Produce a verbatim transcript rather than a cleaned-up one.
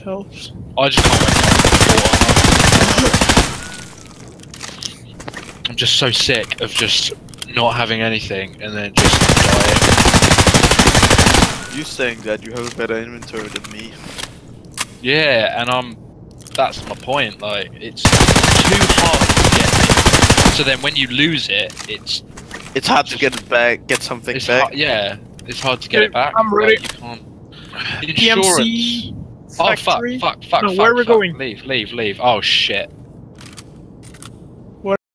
helps. I just can't wait. I'm just so sick of just not having anything and then just dying. You saying that you have a better inventory than me? Yeah, and I'm. That's my point. Like, it's too hard to get it. So then, when you lose it, it's It's hard to get it back, get something it's back. hard, yeah, it's hard to get it back. I'm ready. Like, you can't. P M Insurance. C Oh fuck! factory. Fuck! Fuck! No, fuck! where are we fuck. going? Leave! Leave! Leave! Oh shit!